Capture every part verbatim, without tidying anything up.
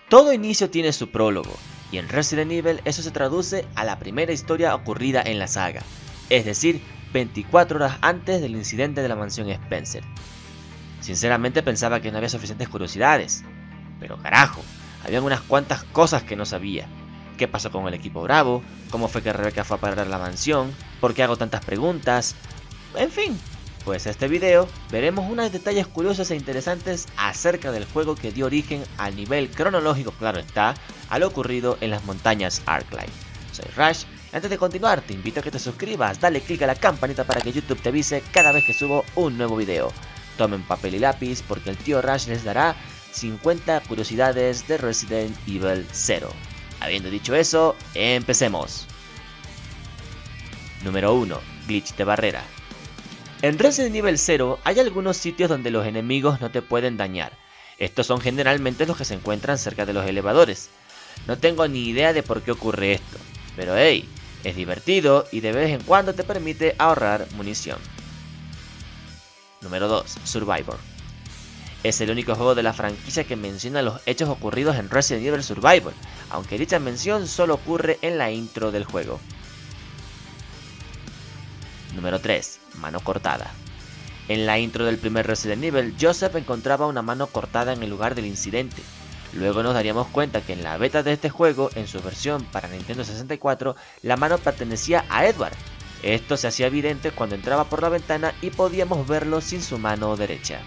Todo inicio tiene su prólogo, y en Resident Evil eso se traduce a la primera historia ocurrida en la saga, es decir, veinticuatro horas antes del incidente de la mansión Spencer. Sinceramente pensaba que no había suficientes curiosidades, pero carajo, habían unas cuantas cosas que no sabía. ¿Qué pasó con el equipo Bravo? ¿Cómo fue que Rebecca fue a parar a la mansión? ¿Por qué hago tantas preguntas? En fin, pues en este video veremos unos detalles curiosos e interesantes acerca del juego que dio origen al nivel cronológico, claro está, a lo ocurrido en las montañas Arclight. Soy Rush. Antes de continuar, te invito a que te suscribas, dale click a la campanita para que YouTube te avise cada vez que subo un nuevo video. Tomen papel y lápiz porque el tío Rush les dará cincuenta curiosidades de Resident Evil cero. Habiendo dicho eso, empecemos. Número uno. Glitch de barrera. En Resident Evil cero hay algunos sitios donde los enemigos no te pueden dañar. Estos son generalmente los que se encuentran cerca de los elevadores. No tengo ni idea de por qué ocurre esto, pero hey, es divertido y de vez en cuando te permite ahorrar munición. Número dos. Survivor. Es el único juego de la franquicia que menciona los hechos ocurridos en Resident Evil Survivor, aunque dicha mención solo ocurre en la intro del juego. Número tres. Mano cortada. En la intro del primer Resident Evil, Joseph encontraba una mano cortada en el lugar del incidente. Luego nos daríamos cuenta que en la beta de este juego, en su versión para Nintendo sesenta y cuatro, la mano pertenecía a Edward. Esto se hacía evidente cuando entraba por la ventana y podíamos verlo sin su mano derecha.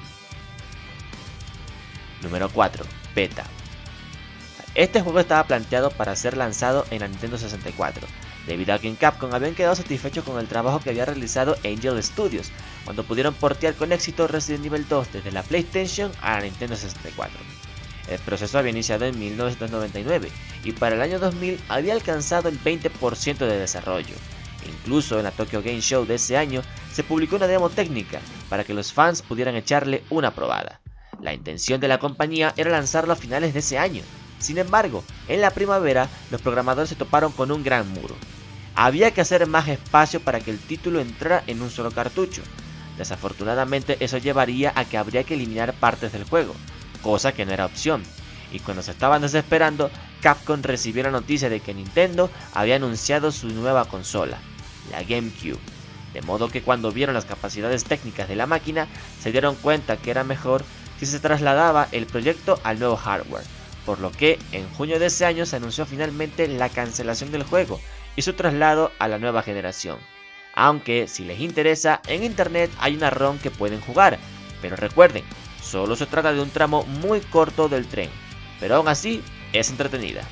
Número cuatro. Beta. Este juego estaba planteado para ser lanzado en la Nintendo sesenta y cuatro, debido a que en Capcom habían quedado satisfechos con el trabajo que había realizado Angel Studios, cuando pudieron portear con éxito Resident Evil dos desde la PlayStation a la Nintendo sesenta y cuatro. El proceso había iniciado en mil novecientos noventa y nueve y para el año dos mil había alcanzado el veinte por ciento de desarrollo. Incluso en la Tokyo Game Show de ese año se publicó una demo técnica para que los fans pudieran echarle una probada. La intención de la compañía era lanzarlo a finales de ese año. Sin embargo, en la primavera los programadores se toparon con un gran muro. Había que hacer más espacio para que el título entrara en un solo cartucho. Desafortunadamente eso llevaría a que habría que eliminar partes del juego, cosa que no era opción. Y cuando se estaban desesperando, Capcom recibió la noticia de que Nintendo había anunciado su nueva consola, la GameCube. De modo que cuando vieron las capacidades técnicas de la máquina, se dieron cuenta que era mejor si se trasladaba el proyecto al nuevo hardware, por lo que en junio de ese año se anunció finalmente la cancelación del juego y su traslado a la nueva generación. Aunque si les interesa, en internet hay una ROM que pueden jugar, pero recuerden, solo se trata de un tramo muy corto del tren, pero aún así es entretenida.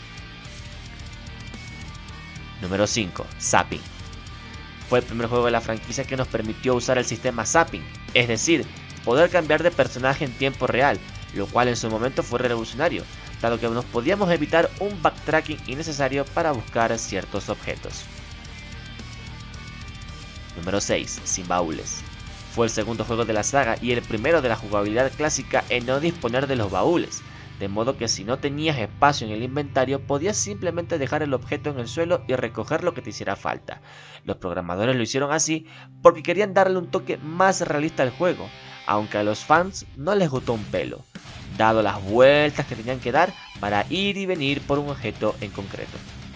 Número cinco. Zapping. Fue el primer juego de la franquicia que nos permitió usar el sistema Zapping, es decir, poder cambiar de personaje en tiempo real, lo cual en su momento fue revolucionario, dado que nos podíamos evitar un backtracking innecesario para buscar ciertos objetos. Número seis. Sin baúles. Fue el segundo juego de la saga y el primero de la jugabilidad clásica en no disponer de los baúles, de modo que si no tenías espacio en el inventario podías simplemente dejar el objeto en el suelo y recoger lo que te hiciera falta. Los programadores lo hicieron así porque querían darle un toque más realista al juego, aunque a los fans no les gustó un pelo, dado las vueltas que tenían que dar para ir y venir por un objeto en concreto.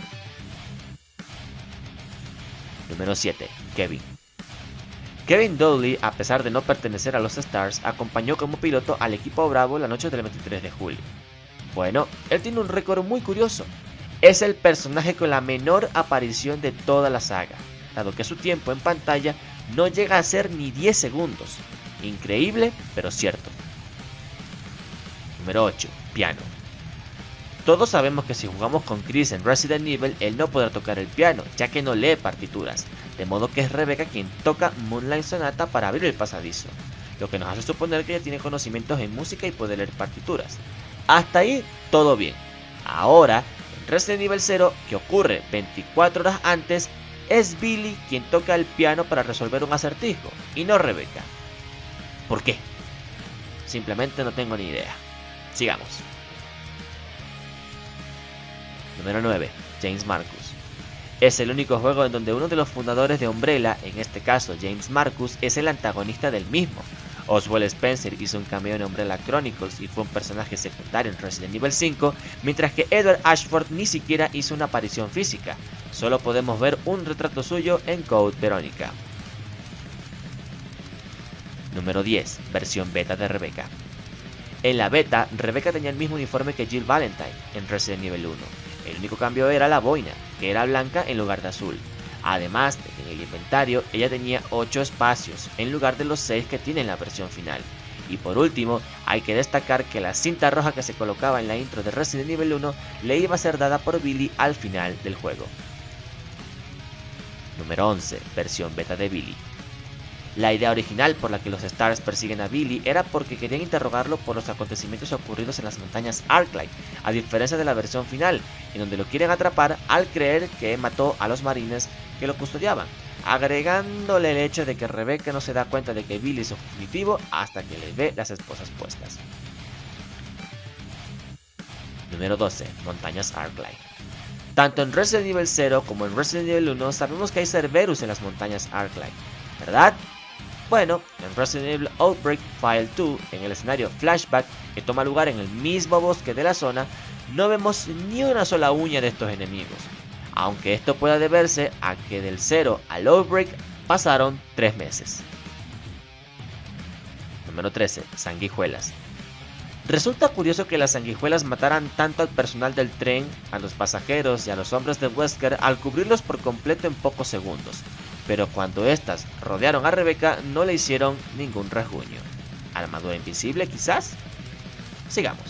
Número siete. Kevin. Kevin Dowley, a pesar de no pertenecer a los Stars, acompañó como piloto al equipo Bravo la noche del veintitrés de julio. Bueno, él tiene un récord muy curioso. Es el personaje con la menor aparición de toda la saga, dado que su tiempo en pantalla no llega a ser ni diez segundos. Increíble, pero cierto. Número ocho. Piano. Todos sabemos que si jugamos con Chris en Resident Evil, él no podrá tocar el piano, ya que no lee partituras, de modo que es Rebecca quien toca Moonlight Sonata para abrir el pasadizo, lo que nos hace suponer que ella tiene conocimientos en música y puede leer partituras. Hasta ahí, todo bien. Ahora, en Resident Evil cero, que ocurre veinticuatro horas antes, es Billy quien toca el piano para resolver un acertijo, y no Rebecca. ¿Por qué? Simplemente no tengo ni idea. Sigamos. Número nueve. James Marcus. Es el único juego en donde uno de los fundadores de Umbrella, en este caso James Marcus, es el antagonista del mismo. Oswald Spencer hizo un cameo en Umbrella Chronicles y fue un personaje secundario en Resident Evil cinco, mientras que Edward Ashford ni siquiera hizo una aparición física. Solo podemos ver un retrato suyo en Code Verónica. Número diez. Versión beta de Rebecca. En la beta, Rebecca tenía el mismo uniforme que Jill Valentine en Resident Evil uno. El único cambio era la boina, que era blanca en lugar de azul. Además de que en el inventario ella tenía ocho espacios en lugar de los seis que tiene en la versión final. Y por último, hay que destacar que la cinta roja que se colocaba en la intro de Resident Evil uno le iba a ser dada por Billy al final del juego. Número once. Versión beta de Billy. La idea original por la que los Stars persiguen a Billy era porque querían interrogarlo por los acontecimientos ocurridos en las montañas Arclight, a diferencia de la versión final, en donde lo quieren atrapar al creer que mató a los marines que lo custodiaban, agregándole el hecho de que Rebecca no se da cuenta de que Billy es su fugitivo hasta que le ve las esposas puestas. Número doce. Montañas Arclight. Tanto en Resident Evil cero como en Resident Evil uno sabemos que hay Cerberus en las montañas Arclight, ¿verdad? Bueno, en Resident Evil Outbreak File dos, en el escenario Flashback, que toma lugar en el mismo bosque de la zona, no vemos ni una sola uña de estos enemigos, aunque esto pueda deberse a que del cero al Outbreak pasaron tres meses. Número trece. Sanguijuelas. Resulta curioso que las sanguijuelas mataran tanto al personal del tren, a los pasajeros y a los hombres de Wesker al cubrirlos por completo en pocos segundos, pero cuando estas rodearon a Rebecca no le hicieron ningún rasguño. ¿Armadura invisible quizás? Sigamos.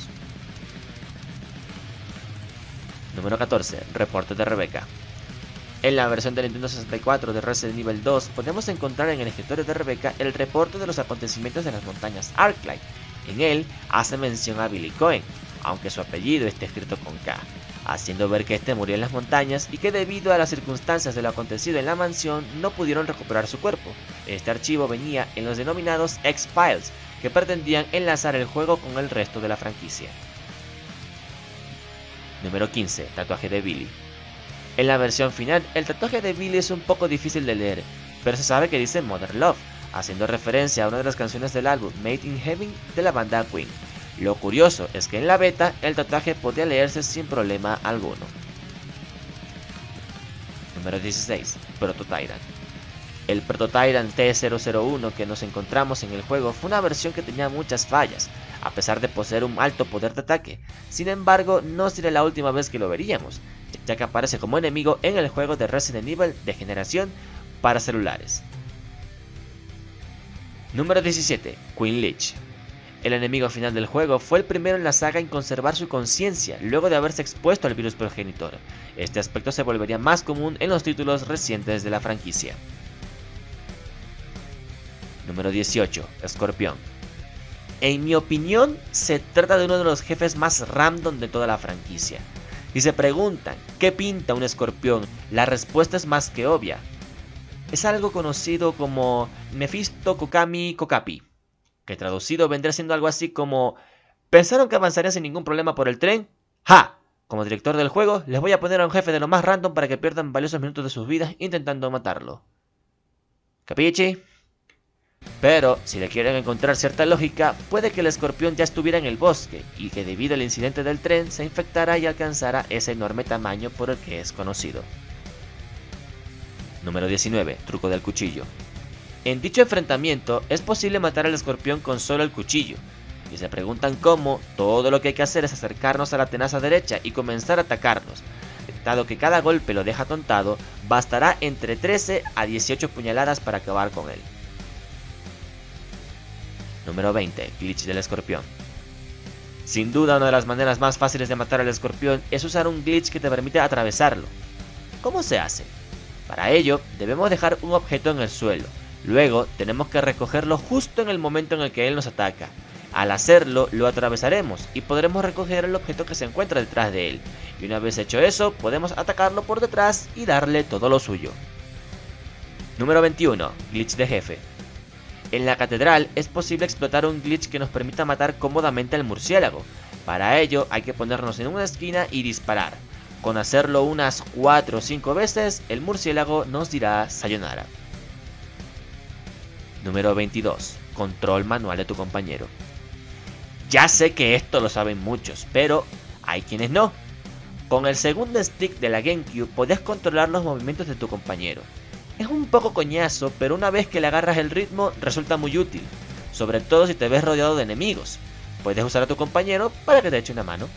Número catorce. Reporte de Rebecca. En la versión de Nintendo sesenta y cuatro de Resident Evil dos podemos encontrar en el escritorio de Rebecca el reporte de los acontecimientos de las montañas Arclight. En él hace mención a Billy Cohen, aunque su apellido esté escrito con K, haciendo ver que este murió en las montañas y que debido a las circunstancias de lo acontecido en la mansión no pudieron recuperar su cuerpo. Este archivo venía en los denominados X-Files, que pretendían enlazar el juego con el resto de la franquicia. Número quince. Tatuaje de Billy. En la versión final, el tatuaje de Billy es un poco difícil de leer, pero se sabe que dice Mother Love, haciendo referencia a una de las canciones del álbum Made in Heaven de la banda Queen. Lo curioso es que en la beta el tatuaje podía leerse sin problema alguno. Número dieciséis. Proto Tyrant. El Proto Tyrant T cero cero uno que nos encontramos en el juego fue una versión que tenía muchas fallas, a pesar de poseer un alto poder de ataque. Sin embargo, no sería la última vez que lo veríamos, ya que aparece como enemigo en el juego de Resident Evil de generación para celulares. Número diecisiete. Queen Lich. El enemigo final del juego fue el primero en la saga en conservar su conciencia luego de haberse expuesto al virus progenitor. Este aspecto se volvería más común en los títulos recientes de la franquicia. Número dieciocho. Escorpión. En mi opinión, se trata de uno de los jefes más random de toda la franquicia. Si se preguntan, ¿qué pinta un escorpión? La respuesta es más que obvia. Es algo conocido como Mephisto Kokami Kokapi, que traducido vendría siendo algo así como: ¿pensaron que avanzarían sin ningún problema por el tren? ¡Ja! Como director del juego, les voy a poner a un jefe de lo más random para que pierdan valiosos minutos de sus vidas intentando matarlo. ¿Capichi? Pero, si le quieren encontrar cierta lógica, puede que el escorpión ya estuviera en el bosque, y que debido al incidente del tren se infectara y alcanzara ese enorme tamaño por el que es conocido. Número diecinueve. Truco del cuchillo. En dicho enfrentamiento, es posible matar al escorpión con solo el cuchillo. Si se preguntan cómo, todo lo que hay que hacer es acercarnos a la tenaza derecha y comenzar a atacarnos. Dado que cada golpe lo deja atontado, bastará entre trece a dieciocho puñaladas para acabar con él. Número veinte. Glitch del escorpión. Sin duda, una de las maneras más fáciles de matar al escorpión es usar un glitch que te permite atravesarlo. ¿Cómo se hace? Para ello, debemos dejar un objeto en el suelo. Luego, tenemos que recogerlo justo en el momento en el que él nos ataca. Al hacerlo, lo atravesaremos y podremos recoger el objeto que se encuentra detrás de él. Y una vez hecho eso, podemos atacarlo por detrás y darle todo lo suyo. Número veintiuno. Glitch de jefe. En la catedral es posible explotar un glitch que nos permita matar cómodamente al murciélago. Para ello hay que ponernos en una esquina y disparar. Con hacerlo unas cuatro o cinco veces, el murciélago nos dirá sayonara. Número veintidós. Control manual de tu compañero. Ya sé que esto lo saben muchos, pero hay quienes no. Con el segundo stick de la GameCube podías controlar los movimientos de tu compañero. Es un poco coñazo, pero una vez que le agarras el ritmo resulta muy útil, sobre todo si te ves rodeado de enemigos. Puedes usar a tu compañero para que te eche una mano.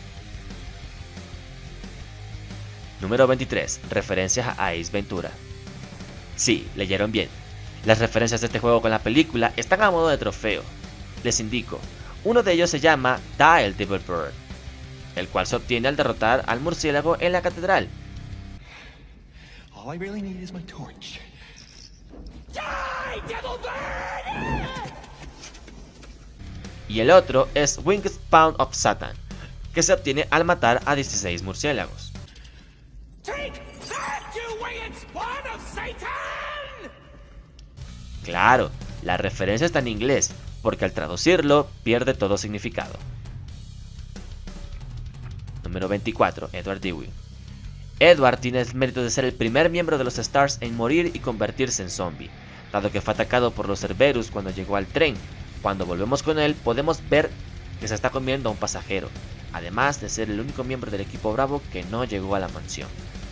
Número veintitrés. Referencias a Ace Ventura. Sí, leyeron bien. Las referencias de este juego con la película están a modo de trofeo. Les indico, uno de ellos se llama Die Devil Bird, el cual se obtiene al derrotar al murciélago en la catedral. All I really need is my torch. Die, Devil Bird! Y el otro es Winged Spawn of Satan, que se obtiene al matar a dieciséis murciélagos. Take that, you winged spawn of Satan! Claro, la referencia está en inglés, porque al traducirlo pierde todo significado. Número veinticuatro. Edward Dewey. Edward tiene el mérito de ser el primer miembro de los Stars en morir y convertirse en zombie, dado que fue atacado por los Cerberus cuando llegó al tren. Cuando volvemos con él podemos ver que se está comiendo a un pasajero, además de ser el único miembro del equipo Bravo que no llegó a la mansión.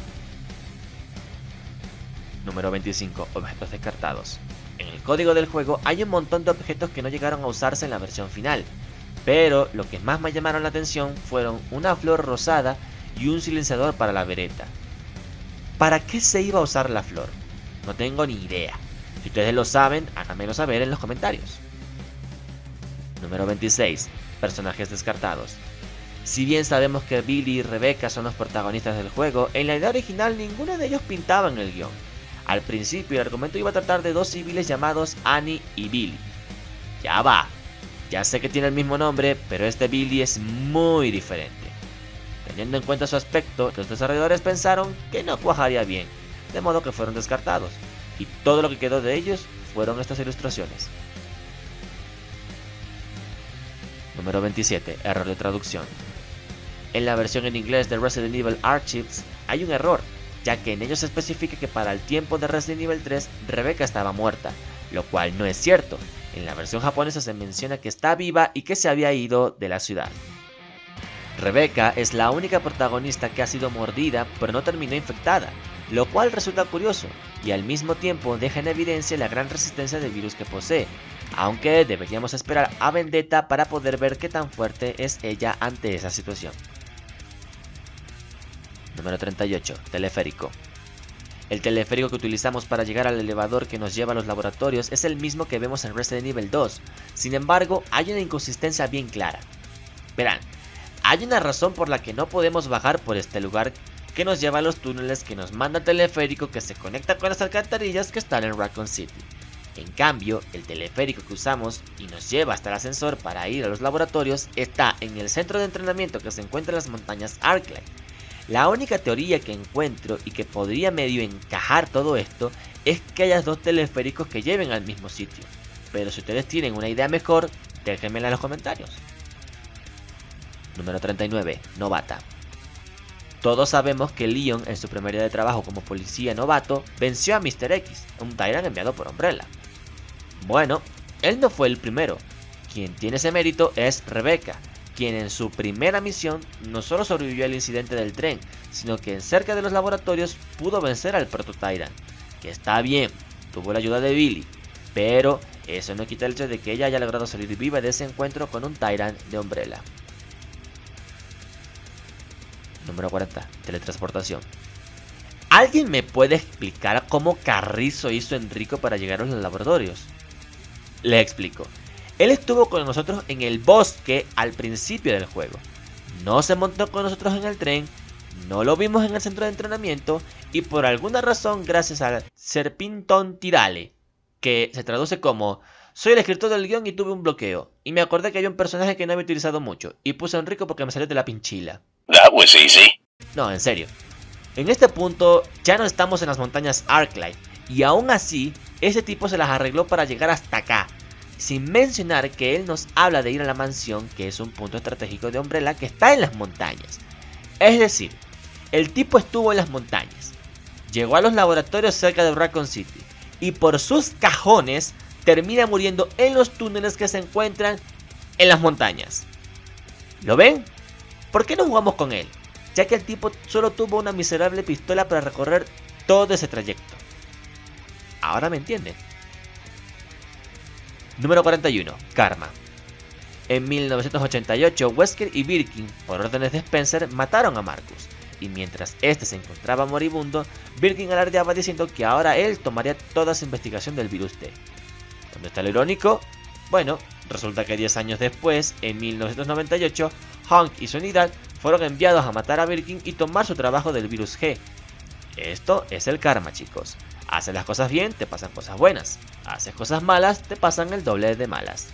Número veinticinco. Objetos descartados. En el código del juego hay un montón de objetos que no llegaron a usarse en la versión final, pero lo que más me llamaron la atención fueron una flor rosada y un silenciador para la Beretta. ¿Para qué se iba a usar la flor? No tengo ni idea. Si ustedes lo saben, háganmelo saber en los comentarios. Número veintiséis. Personajes descartados. Si bien sabemos que Billy y Rebecca son los protagonistas del juego, en la idea original ninguno de ellos pintaba en el guión. Al principio el argumento iba a tratar de dos civiles llamados Annie y Billy. Ya va, ya sé que tiene el mismo nombre, pero este Billy es muy diferente. Teniendo en cuenta su aspecto, los desarrolladores pensaron que no cuajaría bien, de modo que fueron descartados, y todo lo que quedó de ellos fueron estas ilustraciones. Número veintisiete. Error de traducción. En la versión en inglés de Resident Evil Archives hay un error, ya que en ellos se especifica que para el tiempo de Resident Evil tres, Rebecca estaba muerta, lo cual no es cierto. En la versión japonesa se menciona que está viva y que se había ido de la ciudad. Rebecca es la única protagonista que ha sido mordida pero no terminó infectada, lo cual resulta curioso y al mismo tiempo deja en evidencia la gran resistencia del virus que posee, aunque deberíamos esperar a Vendetta para poder ver qué tan fuerte es ella ante esa situación. Número treinta y ocho. Teleférico. El teleférico que utilizamos para llegar al elevador que nos lleva a los laboratorios es el mismo que vemos en Resident Evil dos, sin embargo hay una inconsistencia bien clara. Verán, hay una razón por la que no podemos bajar por este lugar que nos lleva a los túneles que nos manda el teleférico que se conecta con las alcantarillas que están en Raccoon City. En cambio, el teleférico que usamos y nos lleva hasta el ascensor para ir a los laboratorios está en el centro de entrenamiento que se encuentra en las montañas Arclight. La única teoría que encuentro y que podría medio encajar todo esto es que haya dos teleféricos que lleven al mismo sitio, pero si ustedes tienen una idea mejor, déjenmela en los comentarios. Número treinta y nueve. Novata. Todos sabemos que Leon en su primer día de trabajo como policía novato venció a míster X, un Tyrant enviado por Umbrella. Bueno, él no fue el primero. Quien tiene ese mérito es Rebecca, quien en su primera misión no solo sobrevivió al incidente del tren, sino que cerca de los laboratorios pudo vencer al Proto Tyrant, que está bien, tuvo la ayuda de Billy, pero eso no quita el hecho de que ella haya logrado salir viva de ese encuentro con un Tyrant de Umbrella. Número cuarenta. Teletransportación. ¿Alguien me puede explicar cómo Carrizo hizo Enrico para llegar a los laboratorios? Le explico. Él estuvo con nosotros en el bosque al principio del juego. No se montó con nosotros en el tren, no lo vimos en el centro de entrenamiento y por alguna razón, gracias al Serpinton Tirale, que se traduce como soy el escritor del guión y tuve un bloqueo, y me acordé que había un personaje que no había utilizado mucho, y puse a Enrico porque me salió de la pinchila. That was easy. No, en serio. En este punto ya no estamos en las montañas Arclight, y aún así, ese tipo se las arregló para llegar hasta acá. Sin mencionar que él nos habla de ir a la mansión, que es un punto estratégico de Umbrella que está en las montañas. Es decir, el tipo estuvo en las montañas, llegó a los laboratorios cerca de Raccoon City, y por sus cajones termina muriendo en los túneles que se encuentran en las montañas. ¿Lo ven? ¿Por qué no jugamos con él? Ya que el tipo solo tuvo una miserable pistola para recorrer todo ese trayecto. Ahora me entienden. Número cuarenta y uno. Karma. En mil novecientos ochenta y ocho, Wesker y Birkin, por órdenes de Spencer, mataron a Marcus. Y mientras este se encontraba moribundo, Birkin alardeaba diciendo que ahora él tomaría toda su investigación del virus T. ¿Dónde está lo irónico? Bueno, resulta que diez años después, en mil novecientos noventa y ocho, Hank y su unidad fueron enviados a matar a Birkin y tomar su trabajo del virus G. Esto es el karma, chicos. Haces las cosas bien, te pasan cosas buenas. Haces cosas malas, te pasan el doble de malas.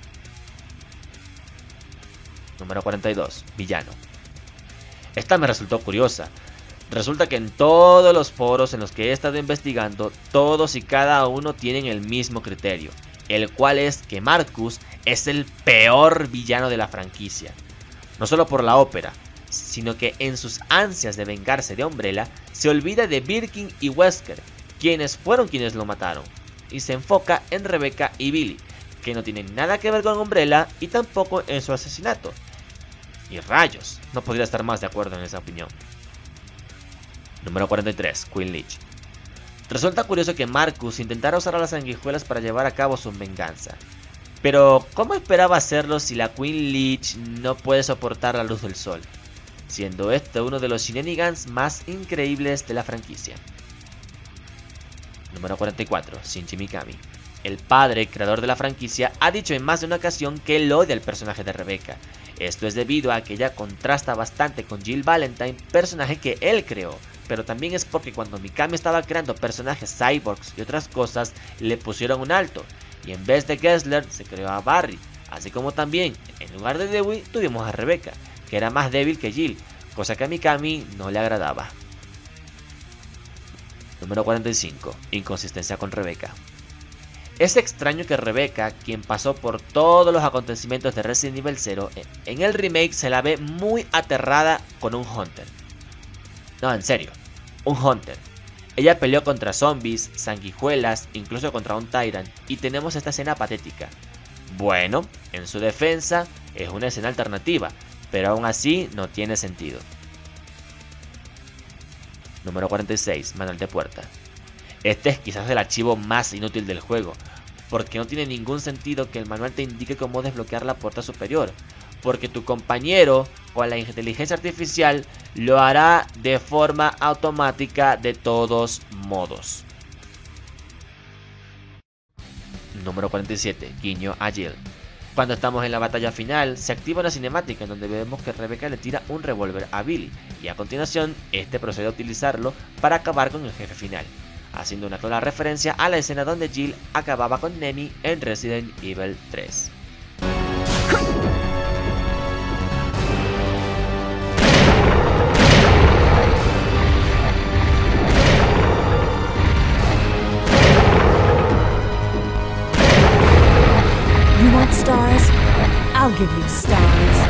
Número cuarenta y dos. Villano. Esta me resultó curiosa. Resulta que en todos los foros en los que he estado investigando, todos y cada uno tienen el mismo criterio, el cual es que Marcus es el peor villano de la franquicia. No solo por la ópera, sino que en sus ansias de vengarse de Umbrella, se olvida de Birkin y Wesker, quienes fueron quienes lo mataron, y se enfoca en Rebecca y Billy, que no tienen nada que ver con Umbrella y tampoco en su asesinato. Y rayos, no podría estar más de acuerdo en esa opinión. Número cuarenta y tres. Queen Leech. Resulta curioso que Marcus intentara usar a las sanguijuelas para llevar a cabo su venganza. Pero, ¿cómo esperaba hacerlo si la Queen Leech no puede soportar la luz del sol? Siendo este uno de los shenanigans más increíbles de la franquicia. Número cuarenta y cuatro. Shinji Mikami. El padre, creador de la franquicia, ha dicho en más de una ocasión que él odia el personaje de Rebecca. Esto es debido a que ella contrasta bastante con Jill Valentine, personaje que él creó. Pero también es porque cuando Mikami estaba creando personajes cyborgs y otras cosas, le pusieron un alto. Y en vez de Gessler, se creó a Barry. Así como también, en lugar de Dewey, tuvimos a Rebecca, que era más débil que Jill, cosa que a Mikami no le agradaba. Número cuarenta y cinco. Inconsistencia con Rebecca. Es extraño que Rebecca, quien pasó por todos los acontecimientos de Resident Evil cero, en el remake se la ve muy aterrada con un Hunter. No, en serio, un Hunter. Ella peleó contra zombies, sanguijuelas, incluso contra un Tyrant, y tenemos esta escena patética. Bueno, en su defensa, es una escena alternativa, pero aún así no tiene sentido. Número cuarenta y seis. Manual de puerta. Este es quizás el archivo más inútil del juego, porque no tiene ningún sentido que el manual te indique cómo desbloquear la puerta superior, porque tu compañero o la inteligencia artificial lo hará de forma automática de todos modos. Número cuarenta y siete. Guiño a Jill. Cuando estamos en la batalla final, se activa una cinemática en donde vemos que Rebecca le tira un revólver a Billy, y a continuación, este procede a utilizarlo para acabar con el jefe final, haciendo una clara referencia a la escena donde Jill acababa con Nemi en Resident Evil tres. You want stars? I'll give you stars.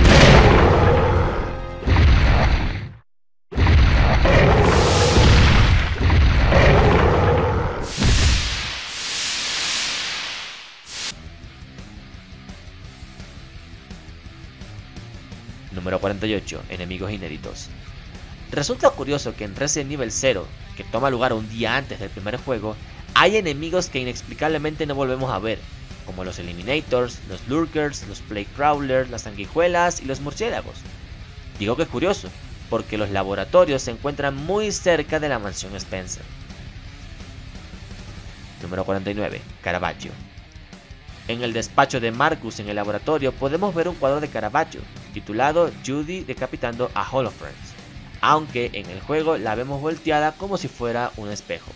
Número cuarenta y ocho. Enemigos inéditos. Resulta curioso que en Resident Evil cero, que toma lugar un día antes del primer juego, hay enemigos que inexplicablemente no volvemos a ver, como los Eliminators, los Lurkers, los Plague Crawlers, las sanguijuelas y los murciélagos. Digo que es curioso, porque los laboratorios se encuentran muy cerca de la mansión Spencer. Número cuarenta y nueve. Caravaggio. En el despacho de Marcus en el laboratorio podemos ver un cuadro de Caravaggio, titulado Judy decapitando a Holofernes, aunque en el juego la vemos volteada como si fuera un espejo.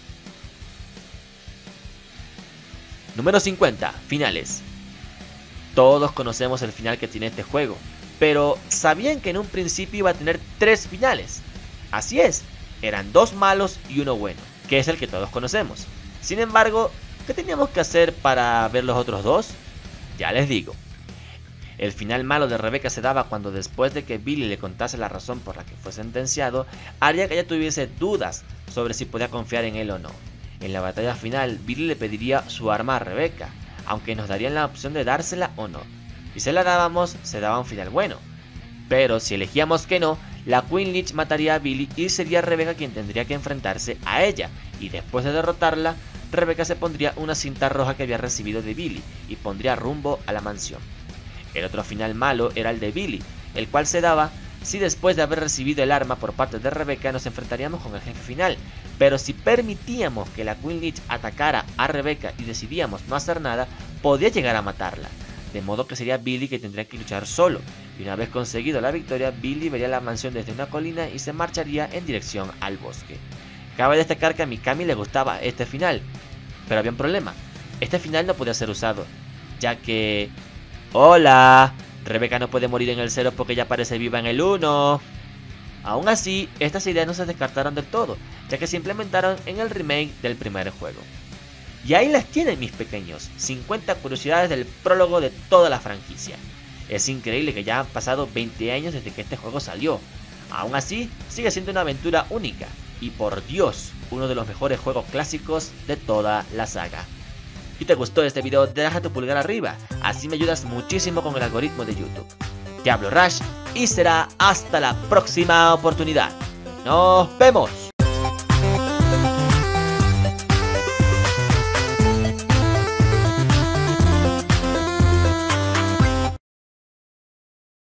Número cincuenta. Finales. Todos conocemos el final que tiene este juego, pero ¿sabían que en un principio iba a tener tres finales? Así es, eran dos malos y uno bueno, que es el que todos conocemos. Sin embargo, ¿qué teníamos que hacer para ver los otros dos? Ya les digo. El final malo de Rebecca se daba cuando, después de que Billy le contase la razón por la que fue sentenciado, haría que ella tuviese dudas sobre si podía confiar en él o no. En la batalla final, Billy le pediría su arma a Rebecca, aunque nos darían la opción de dársela o no. Si se la dábamos, se daba un final bueno. Pero si elegíamos que no, la Queen Lich mataría a Billy y sería Rebecca quien tendría que enfrentarse a ella, y después de derrotarla, Rebecca se pondría una cinta roja que había recibido de Billy y pondría rumbo a la mansión. El otro final malo era el de Billy, el cual se daba si después de haber recibido el arma por parte de Rebecca nos enfrentaríamos con el jefe final, pero si permitíamos que la Queen Lich atacara a Rebecca y decidíamos no hacer nada, podía llegar a matarla, de modo que sería Billy que tendría que luchar solo, y una vez conseguido la victoria, Billy vería la mansión desde una colina y se marcharía en dirección al bosque. Cabe destacar que a Mikami le gustaba este final, pero había un problema: este final no podía ser usado, ya que... ¡Hola! Rebecca no puede morir en el cero porque ya aparece viva en el uno. Aún así, estas ideas no se descartaron del todo, ya que se implementaron en el remake del primer juego. Y ahí las tienen, mis pequeños, cincuenta curiosidades del prólogo de toda la franquicia. Es increíble que ya han pasado veinte años desde que este juego salió. Aún así, sigue siendo una aventura única, y por Dios, uno de los mejores juegos clásicos de toda la saga. Si te gustó este video, deja tu pulgar arriba, así me ayudas muchísimo con el algoritmo de YouTube. Te hablo Rush y será hasta la próxima oportunidad. ¡Nos vemos!